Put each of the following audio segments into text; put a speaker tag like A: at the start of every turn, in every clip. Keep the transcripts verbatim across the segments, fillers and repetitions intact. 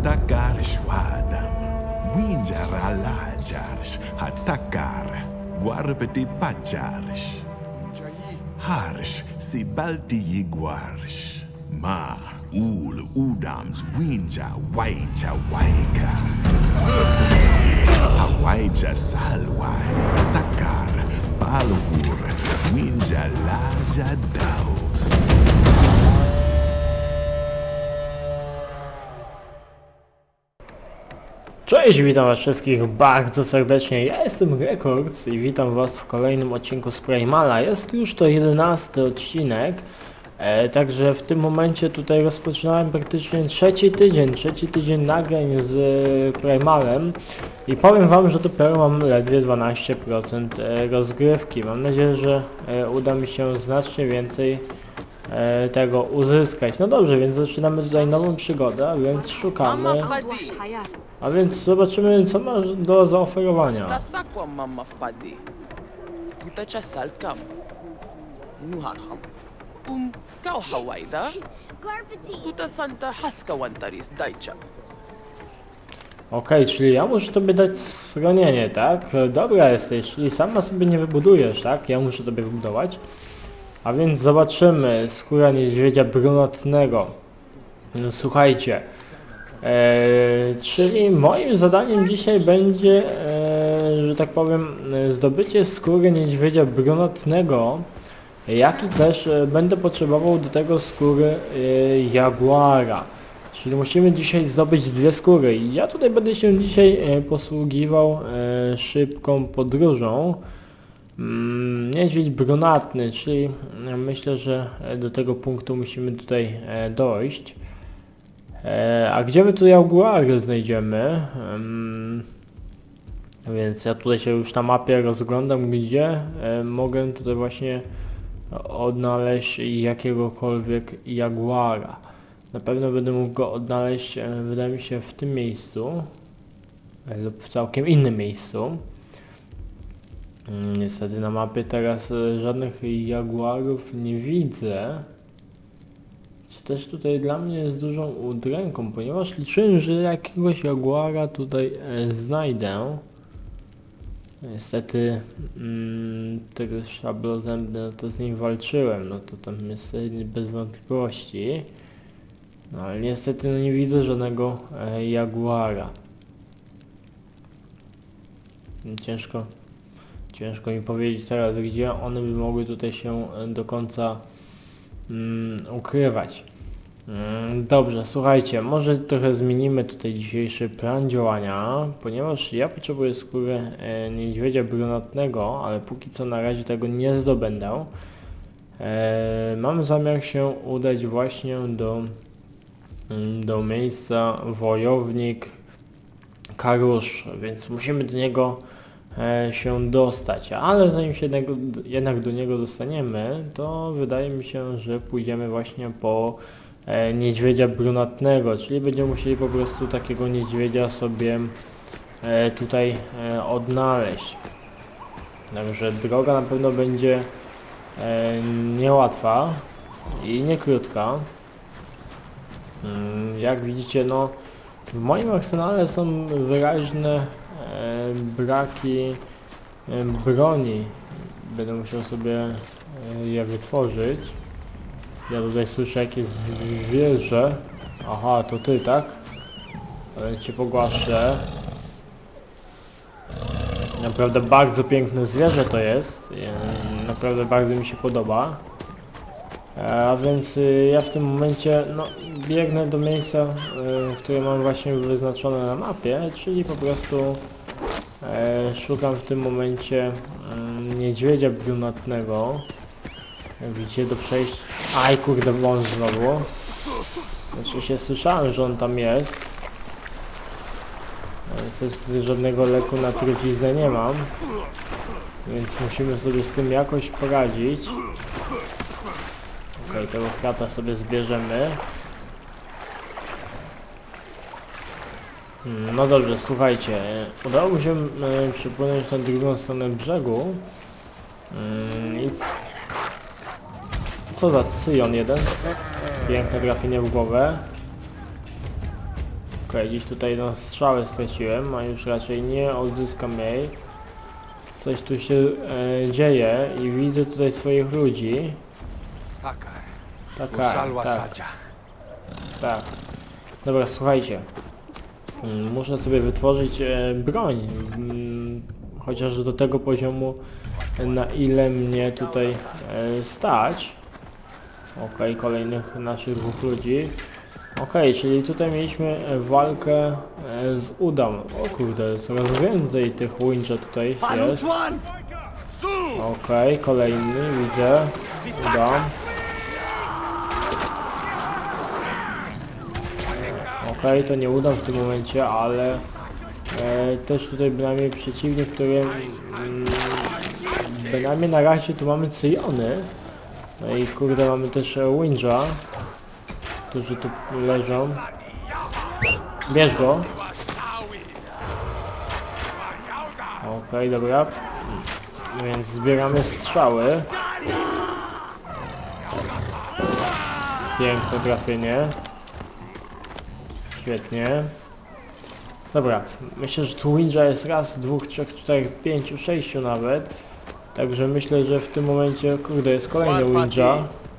A: Hatakarish wadam. Winjara lajarish. Hatakar. Guarbeti pacharish. Harish si balti yiguarish. Ma ul udams winja waija waika. Hawaija salwai. Takar palhur. Winja laja daus.
B: Cześć, witam was wszystkich bardzo serdecznie, ja jestem Rekords i witam was w kolejnym odcinku z Primala. Jest już to jedenasty odcinek, e, także w tym momencie tutaj rozpoczynałem praktycznie trzeci tydzień, trzeci tydzień nagrań z e, Primalem i powiem wam, że dopiero mam ledwie dwanaście procent e, rozgrywki. Mam nadzieję, że e, uda mi się znacznie więcej e, tego uzyskać. No dobrze, więc zaczynamy tutaj nową przygodę, a więc szukamy... A więc zobaczymy, co masz do zaoferowania.
C: Tasakwa mama wpadi. Tutaj czasalkam. Nuharham. Um, kau hawaida. Tutaj santa haska wantaris dajcia.
B: Okej, czyli ja muszę tobie dać schronienie, tak? Dobra jesteś, czyli sama sobie nie wybudujesz, tak? Ja muszę tobie wybudować. A więc zobaczymy. Skóra niedźwiedzia brunatnego. No, słuchajcie. Eee, czyli moim zadaniem dzisiaj będzie, e, że tak powiem, zdobycie skóry niedźwiedzia brunatnego, jak i też e, będę potrzebował do tego skóry e, jaguara. Czyli musimy dzisiaj zdobyć dwie skóry i ja tutaj będę się dzisiaj e, posługiwał e, szybką podróżą. Mm, niedźwiedź brunatny, czyli e, myślę, że do tego punktu musimy tutaj e, dojść. E, a gdzie my tu jaguary znajdziemy? Um, więc ja tutaj się już na mapie rozglądam, gdzie e, mogę tutaj właśnie odnaleźć jakiegokolwiek jaguara. Na pewno będę mógł go odnaleźć, e, wydaje mi się, w tym miejscu e, lub w całkiem innym miejscu. Niestety na mapie teraz e, żadnych jaguarów nie widzę. Też tutaj dla mnie jest dużą udręką, ponieważ liczyłem, że jakiegoś jaguara tutaj e, znajdę. Niestety mm, tego szablozębny, no to z nim walczyłem, no to tam jest bez wątpliwości. No ale niestety no, nie widzę żadnego e, jaguara. Ciężko, ciężko mi powiedzieć teraz, gdzie one by mogły tutaj się do końca mm, ukrywać. Dobrze, słuchajcie, może trochę zmienimy tutaj dzisiejszy plan działania, ponieważ ja potrzebuję skóry e, niedźwiedzia brunatnego, ale póki co na razie tego nie zdobędę. E, mam zamiar się udać właśnie do, do miejsca wojownik Karusz, więc musimy do niego e, się dostać, ale zanim się jednak, jednak do niego dostaniemy, to wydaje mi się, że pójdziemy właśnie po E, niedźwiedzia brunatnego, czyli będziemy musieli po prostu takiego niedźwiedzia sobie e, tutaj e, odnaleźć. Także droga na pewno będzie e, niełatwa i nie krótka. Mm, jak widzicie, no w moim arsenale są wyraźne e, braki e, broni. Będę musiał sobie e, je wytworzyć. Ja tutaj słyszę jakieś zwierzę. Aha, to ty, tak? Ale cię pogłaszczę. Naprawdę bardzo piękne zwierzę to jest. Naprawdę bardzo mi się podoba. A więc ja w tym momencie no, biegnę do miejsca, które mam właśnie wyznaczone na mapie, czyli po prostu szukam w tym momencie niedźwiedzia brunatnego. Jak widzicie, do przejścia... Aj kurde, wąż znowu. Oczywiście słyszałem, że on tam jest. Niestety żadnego leku na truciznę nie mam. Więc musimy sobie z tym jakoś poradzić. Okej, okay, tego kwiata sobie zbierzemy. No dobrze, słuchajcie. Udało mi się e, przypłynąć na drugą stronę brzegu. E, I... Co za cyjon jeden? Piękne trafienie w głowę. Ok, Okej, gdzieś tutaj na strzałę straciłem, a już raczej nie odzyskam jej. Coś tu się e, dzieje i widzę tutaj swoich ludzi.
D: Taka.
B: Taka, tak, tak. Dobra, słuchajcie. Mm, Muszę sobie wytworzyć e, broń. Mm, Chociaż do tego poziomu, e, na ile mnie tutaj e, stać. Okej, kolejnych naszych dwóch ludzi. Okej, czyli tutaj mieliśmy e, walkę e, z Udam. O kurde, coraz więcej tych wincha tutaj jest. Okej, kolejny, widzę. Udam. Okej, to nie udam w tym momencie, ale e, też tutaj bynajmniej przeciwnik, który mm, bynajmniej na razie tu mamy cyjony. No i kurde, mamy też wincha, którzy tu leżą. Bierz go. Okej, dobra. Więc zbieramy strzały. Piękne trafienie. Świetnie. Dobra, myślę, że tu wincha jest raz, dwóch, trzech, czterech, pięciu, sześciu nawet. Także myślę, że w tym momencie, kurde, jest kolejny wincha.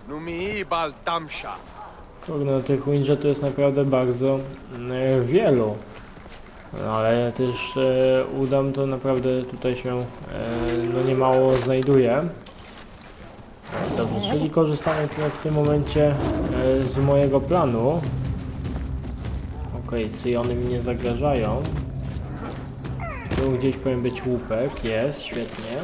B: Kurde, no tych wincha to jest naprawdę bardzo e, wielu. No, ale też e, Udam to naprawdę tutaj się e, no niemało znajduje. Dobrze, czyli korzystamy tutaj w tym momencie e, z mojego planu. Okej, cyjony mi nie zagrażają. Tu gdzieś powinien być łupek, jest, świetnie.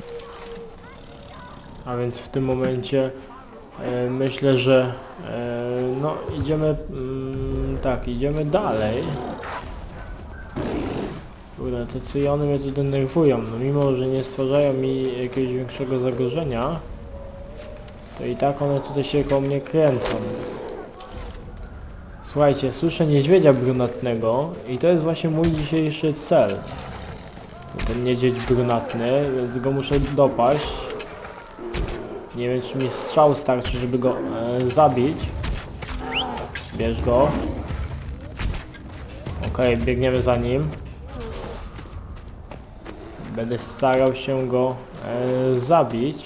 B: A więc w tym momencie e, myślę, że e, no idziemy, mm, tak, idziemy dalej. Kurde, te cyjony mnie tu denerwują, no mimo, że nie stwarzają mi jakiegoś większego zagrożenia, to i tak one tutaj się koło mnie kręcą. Słuchajcie, słyszę niedźwiedzia brunatnego i to jest właśnie mój dzisiejszy cel. Ten niedźwiedź brunatny, więc go muszę dopaść. Nie wiem, czy mi strzał starczy, żeby go e, zabić. Bierz go. Okej, okay, biegniemy za nim. Będę starał się go e, zabić.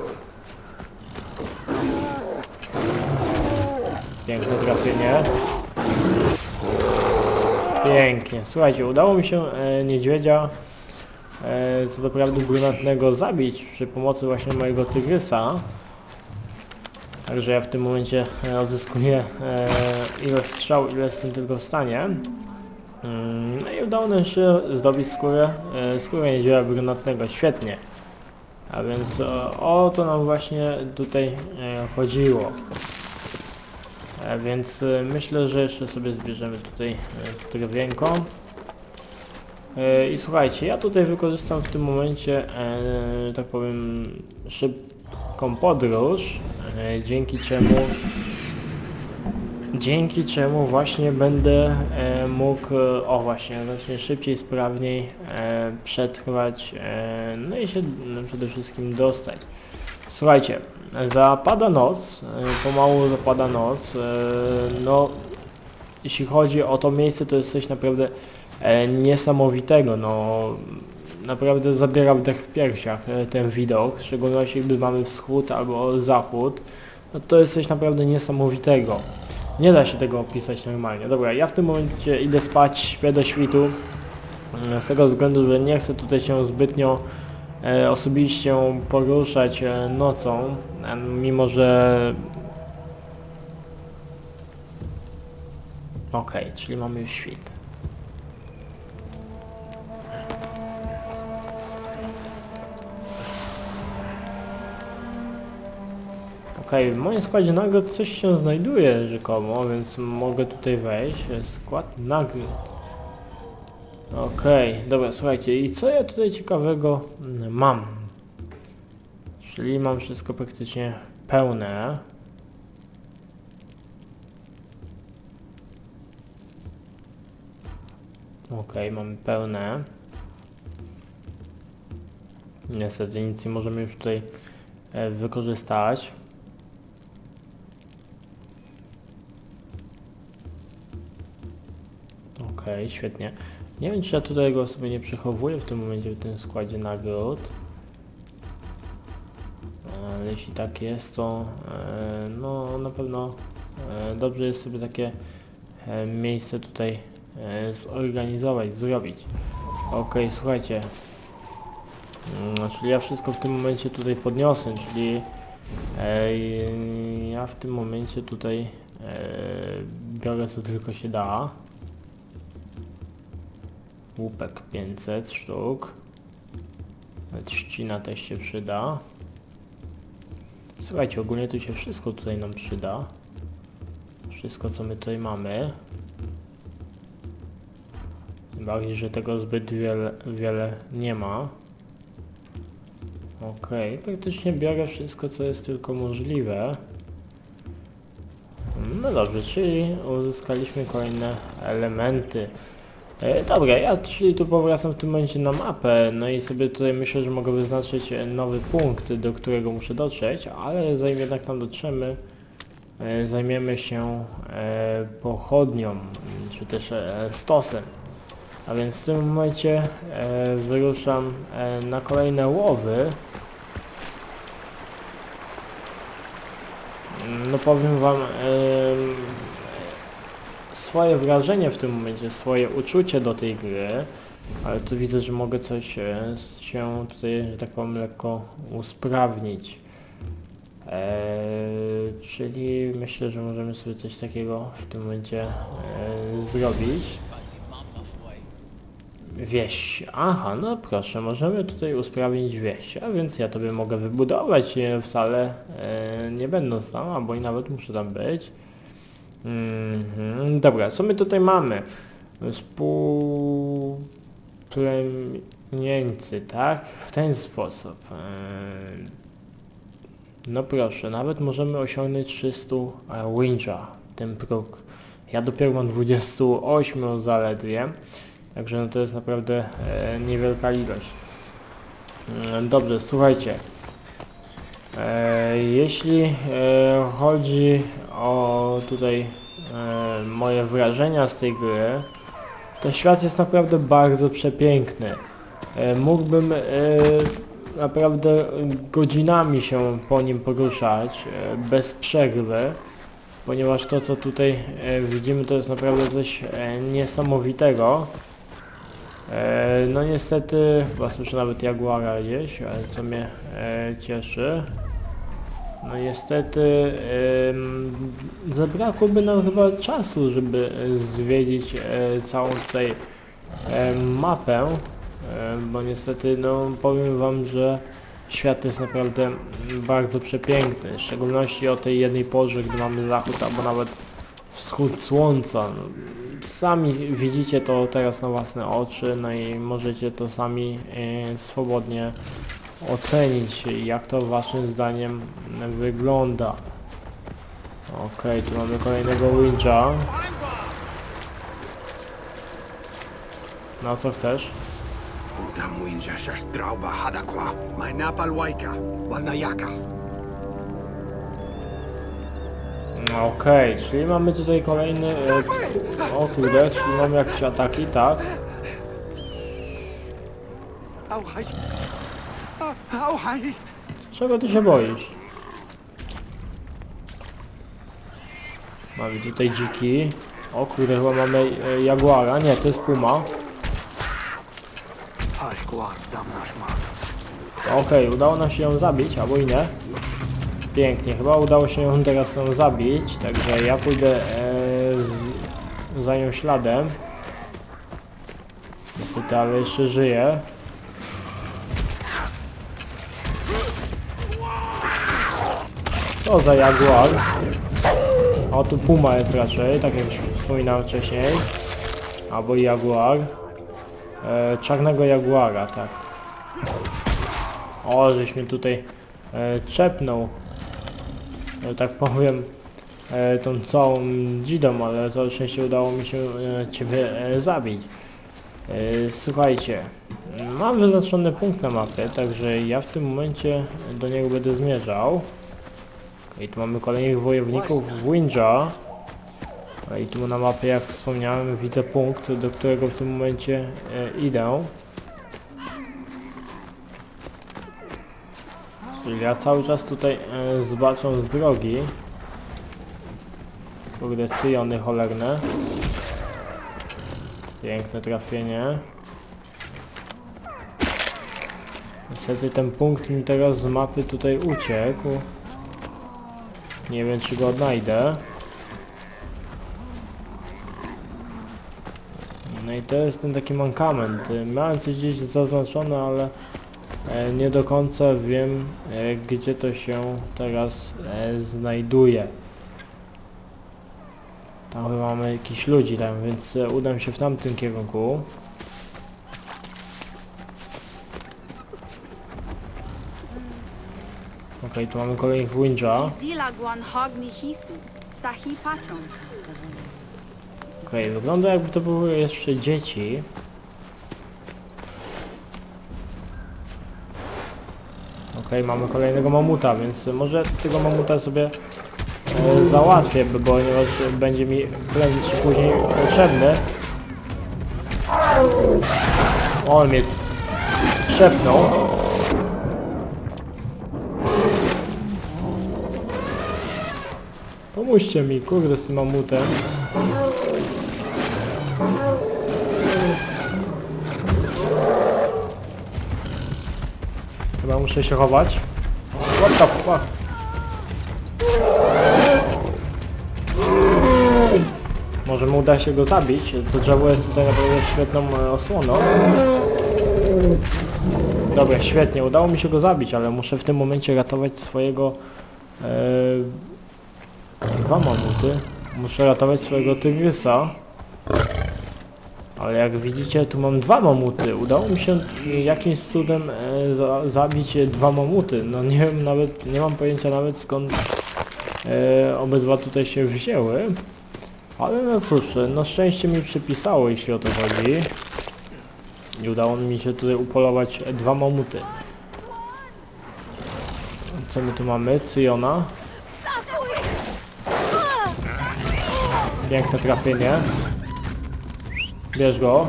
B: Piękne trafienie. Pięknie. Słuchajcie, udało mi się e, niedźwiedzia e, co do prawdy brunatnego zabić przy pomocy właśnie mojego tygrysa. Także ja w tym momencie e, odzyskuję e, ilość strzał, ile jestem tylko w stanie. Mm, no i udało nam się zdobyć skórę, e, skórę niedźwiedzia brunatnego. Świetnie. A więc o, o to nam właśnie tutaj e, chodziło. E, więc e, myślę, że jeszcze sobie zbierzemy tutaj e, drewienko. E, I słuchajcie, ja tutaj wykorzystam w tym momencie, e, tak powiem, szybką podróż, e, dzięki czemu dzięki czemu właśnie będę e, mógł, o właśnie, znacznie szybciej, sprawniej e, przetrwać, e, no i się no, przede wszystkim dostać. Słuchajcie, zapada noc, e, pomału zapada noc, e, no jeśli chodzi o to miejsce, to jest coś naprawdę e, niesamowitego, no naprawdę zabiera wdech w piersiach e, ten widok, w szczególności gdy mamy wschód albo zachód, no to jest coś naprawdę niesamowitego. Nie da się tego opisać normalnie. Dobra, ja w tym momencie idę spać, śpię do świtu, z tego względu, że nie chcę tutaj się zbytnio e, osobiście poruszać e, nocą, e, mimo że... Okej, okay, czyli mamy już świt. Okej, okay, w moim składzie nagród coś się znajduje rzekomo, więc mogę tutaj wejść. Skład nagród. Okej, okay, dobra, słuchajcie, i co ja tutaj ciekawego mam? Czyli mam wszystko praktycznie pełne. Okej, okay, mamy pełne. Niestety nic nie możemy już tutaj e, wykorzystać. okej, świetnie. Nie wiem, czy ja tutaj go sobie nie przechowuję w tym momencie w tym składzie nagród. Ale jeśli tak jest, to e, no na pewno e, dobrze jest sobie takie e, miejsce tutaj e, zorganizować, zrobić. Okej, słuchajcie. No, czyli ja wszystko w tym momencie tutaj podniosę, czyli e, ja w tym momencie tutaj e, biorę co tylko się da. Łupek pięćset sztuk. Trzcina też się przyda. Słuchajcie, ogólnie tu się wszystko tutaj nam przyda. Wszystko, co my tutaj mamy. Tym bardziej, że tego zbyt wiele, wiele nie ma. Okej, okay, praktycznie biorę wszystko, co jest tylko możliwe. No dobrze, czyli uzyskaliśmy kolejne elementy. E, dobra, ja czyli tu powracam w tym momencie na mapę, no i sobie tutaj myślę, że mogę wyznaczyć nowy punkt, do którego muszę dotrzeć, ale zanim jednak tam dotrzemy, e, zajmiemy się e, pochodnią, czy też e, stosem. A więc w tym momencie e, wyruszam e, na kolejne łowy. No powiem wam e, swoje wrażenie w tym momencie, swoje uczucie do tej gry, ale tu widzę, że mogę coś e, się tutaj, że tak powiem, lekko usprawnić. E, czyli myślę, że możemy sobie coś takiego w tym momencie e, zrobić. Wieś. Aha, no proszę, możemy tutaj usprawnić wieś, a więc ja tobie mogę wybudować e, wcale e, nie będąc tam, albo i nawet muszę tam być. Mm-hmm. Dobra, co my tutaj mamy? Współplemieńcy, tak? W ten sposób. E, no proszę, nawet możemy osiągnąć trzysta winja, ten próg. Ja dopiero mam dwadzieścia osiem zaledwie. Także no to jest naprawdę e, niewielka ilość. E, dobrze, słuchajcie. E, jeśli e, chodzi o tutaj e, moje wrażenia z tej gry, to świat jest naprawdę bardzo przepiękny. E, mógłbym e, naprawdę godzinami się po nim poruszać e, bez przerwy. Ponieważ to, co tutaj e, widzimy, to jest naprawdę coś e, niesamowitego. E, no niestety, chyba słyszę nawet jaguara gdzieś, ale co mnie e, cieszy. No niestety e, zabrakłoby nam chyba czasu, żeby zwiedzić e, całą tutaj e, mapę. E, bo niestety, no powiem wam, że świat jest naprawdę bardzo przepiękny, w szczególności o tej jednej porze, gdy mamy zachód albo nawet wschód słońca. No, sami widzicie to teraz na własne oczy, no i możecie to sami e, swobodnie ocenić, jak to waszym zdaniem wygląda. Okej, tu mamy kolejnego winja. No co chcesz? Okej, okay, czyli mamy tutaj kolejny... E, o kurde, czyli mamy jakieś ataki, tak? Czego ty się boisz? Mamy tutaj dziki. O kurde, chyba mamy e, jaguara. Nie, to jest puma. Okej, okay, udało nam się ją zabić, albo i nie. Pięknie, chyba udało się ją teraz ją zabić, także ja pójdę e, z, za nią śladem. Niestety, ale jeszcze żyje. Co za jaguar? O, tu puma jest raczej, tak jak już wspominałem wcześniej. Albo jaguar. E, czarnego jaguara, tak. O, żeś mnie tutaj e, czepnął, e, tak powiem, e, tą całą dzidą, ale całe szczęście udało mi się e, ciebie e, zabić. E, słuchajcie, mam wyznaczony punkt na mapie, także ja w tym momencie do niego będę zmierzał. I tu mamy kolejnych wojowników winja. A i tu na mapie, jak wspomniałem, widzę punkt, do którego w tym momencie e, idę. Czyli ja cały czas tutaj e, zbaczam z drogi. Kurde, cyjony cholerne. Piękne trafienie. Niestety ten punkt mi teraz z mapy tutaj uciekł. Nie wiem, czy go odnajdę. No i to jest ten taki mankament. Miałem coś gdzieś zaznaczone, ale e, nie do końca wiem, e, gdzie to się teraz e, znajduje. Tam chyba mamy jakichś ludzi tam, więc e, udam się w tamtym kierunku. Okej, okay, tu mamy kolejnych Winja. Okej, okay, wygląda jakby to były jeszcze dzieci. Okej, okay, mamy kolejnego mamuta, więc może tego mamuta sobie e, załatwię, ponieważ będzie mi prędzej czy później potrzebny. O, mnie trzepnął. Pomóżcie mi, kurde, z tym mamutem. Chyba muszę się chować. What the fuck? Może mu uda się go zabić. To drzewo jest tutaj naprawdę świetną osłoną. Dobra, świetnie. Udało mi się go zabić, ale muszę w tym momencie ratować swojego... E, dwa mamuty. Muszę ratować swojego tygrysa. Ale jak widzicie, tu mam dwa mamuty. Udało mi się jakimś cudem e, za, zabić dwa mamuty. No nie wiem nawet, nie mam pojęcia nawet skąd e, obydwa tutaj się wzięły. Ale no cóż, no szczęście mi przypisało, jeśli o to chodzi. I udało mi się tutaj upolować dwa mamuty. Co my tu mamy? Cyjona. Piękne trafienie. Bierz go.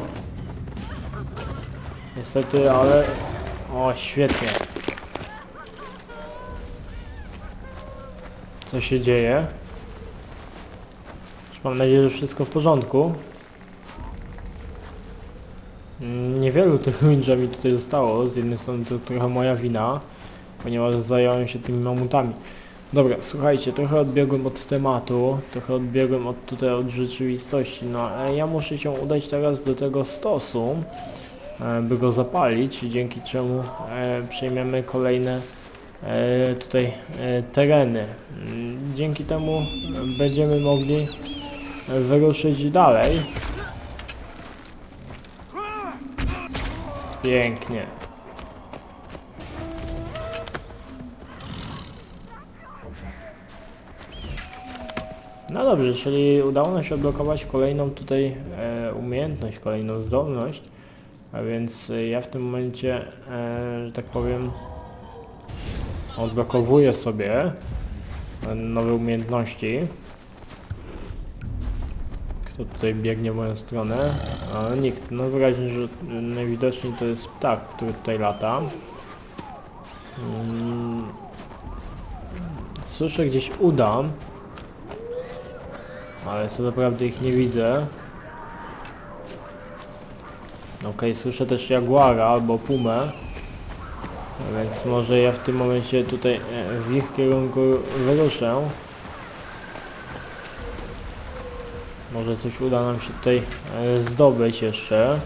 B: Niestety, ale... O, świetnie. Co się dzieje? Już mam nadzieję, że wszystko w porządku. Niewielu tych Winja mi tutaj zostało. Z jednej strony to trochę moja wina, ponieważ zająłem się tymi mamutami. Dobra, słuchajcie, trochę odbiegłem od tematu, trochę odbiegłem od tutaj od rzeczywistości, no ale ja muszę się udać teraz do tego stosu, e, by go zapalić, dzięki czemu e, przejmiemy kolejne e, tutaj e, tereny. Dzięki temu będziemy mogli wyruszyć dalej. Pięknie. No dobrze, czyli udało nam się odblokować kolejną tutaj e, umiejętność, kolejną zdolność, a więc e, ja w tym momencie, e, że tak powiem, odblokowuję sobie e, nowe umiejętności. Kto tutaj biegnie w moją stronę? A, nikt. No wyraźnie, że najwidoczniej to jest ptak, który tutaj lata. Hmm. Słyszę gdzieś uda. Ale co naprawdę ich nie widzę. Okej, okay, słyszę też jaguara albo pumę. Więc może ja w tym momencie tutaj w ich kierunku wyruszę. Może coś uda nam się tutaj zdobyć jeszcze.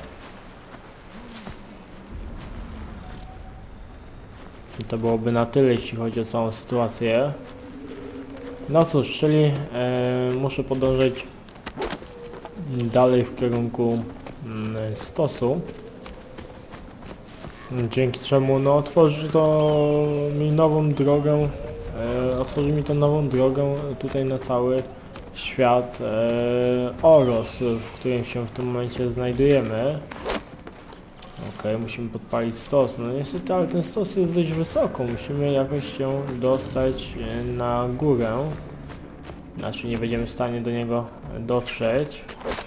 B: I to byłoby na tyle, jeśli chodzi o całą sytuację. No cóż, czyli e, muszę podążać dalej w kierunku mm, stosu. Dzięki czemu no otworzy to mi nową drogę, e, otworzy mi to nową drogę tutaj na cały świat e, Oros, w którym się w tym momencie znajdujemy. Okej, okay, musimy podpalić stos. No niestety, ale ten stos jest dość wysoko. Musimy jakoś się dostać na górę. Znaczy nie będziemy w stanie do niego dotrzeć.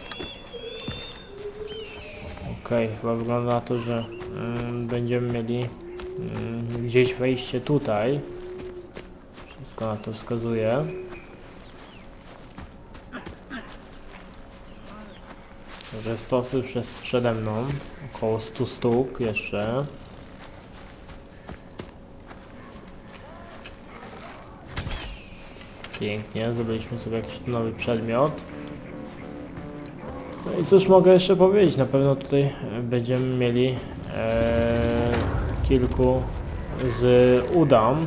B: Okej, okay, chyba wygląda na to, że mm, będziemy mieli mm, gdzieś wejście tutaj. Wszystko na to wskazuje. Że stos już jest przede mną. Około stu stóp jeszcze. Pięknie, zdobyliśmy sobie jakiś nowy przedmiot. No i cóż mogę jeszcze powiedzieć, na pewno tutaj będziemy mieli e, kilku z udam.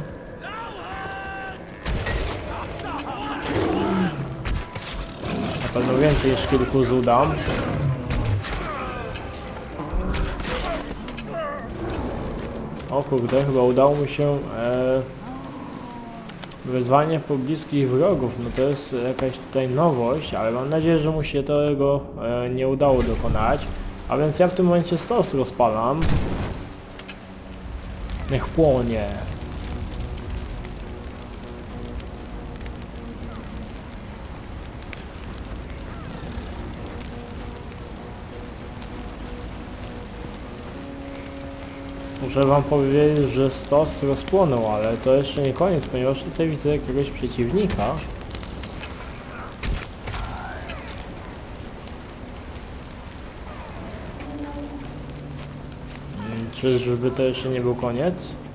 B: Na pewno więcej niż kilku z udam. O kurde, chyba udało mi się e, wyzwanie pobliskich wrogów. No to jest jakaś tutaj nowość, ale mam nadzieję, że mu się tego e, nie udało dokonać. A więc ja w tym momencie stos rozpalam. Niech płonie. Muszę wam powiedzieć, że stos rozpłonął, ale to jeszcze nie koniec, ponieważ tutaj widzę jakiegoś przeciwnika. Czyżby to jeszcze nie był koniec?